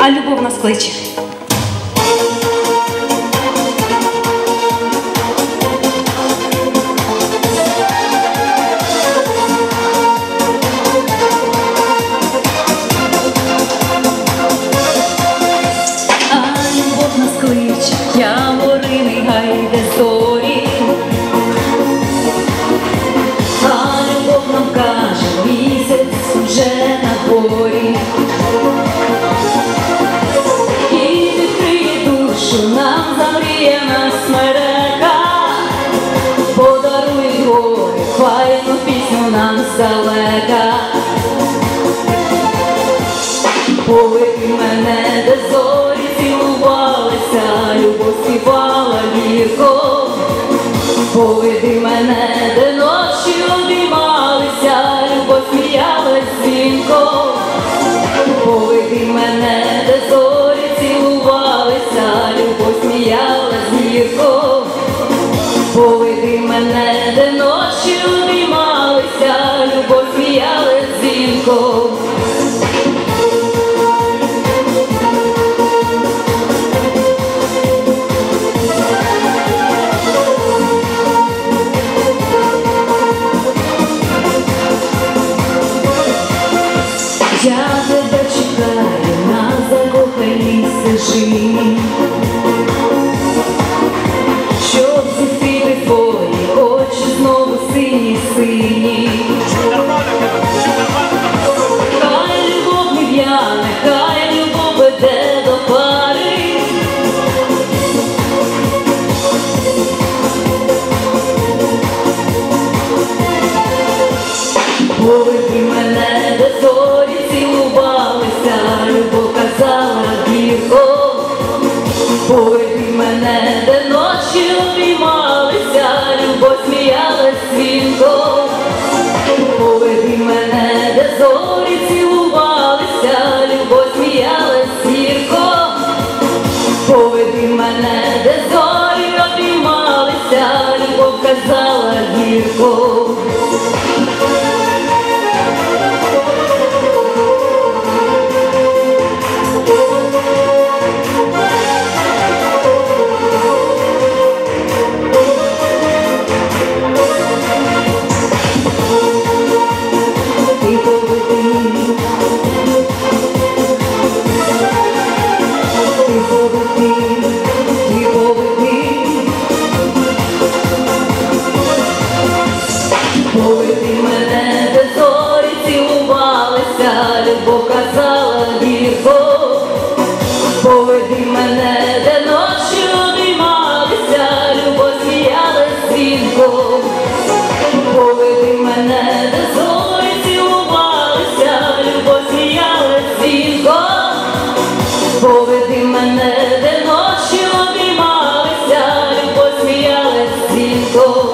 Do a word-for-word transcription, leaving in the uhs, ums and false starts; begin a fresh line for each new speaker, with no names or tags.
а любов нас кличе.
Явориний гайде зорі, а любов нам каже, місяць уже на дворі. І відкриє душу нам замріяна смерека, подарує гори, файну пісню нам здалека. Поведи мене, де зорі цілувалися, любов співала гірко. Поведи мене, де ночі обіймалися, любов сміялась дзвінко. Поведи мене, де зорі цілувалися, любов сміялась гірко. Поведи мене, де ночі обіймалися, любов сміялась дзвінко. Я тебе чекаю на закоханій стежині, щоб зустріти твої очі знову сині-сині. Хай любов не в'яне, хай любов веде до пари. Поведи мене, де зорі цілувалися, любов казала гірко. Поведи мене, де ночі обіймалися, любов сміялась дзвінко. Поведи мене, де зорі цілувалися, любов сміялась гірко. Поведи мене, де зорі обіймалися, любов казала гірко. Поведи мене, де зорі цілувалися, любов казала гірко. Поведи мене, де ночі обіймалися, любов сміялась дзвінко. Поведи мене, де зорі цілувалися, любов сміялась дзвінко. Поведи мене, де ночі обіймалися, любов сміялась дзвінко.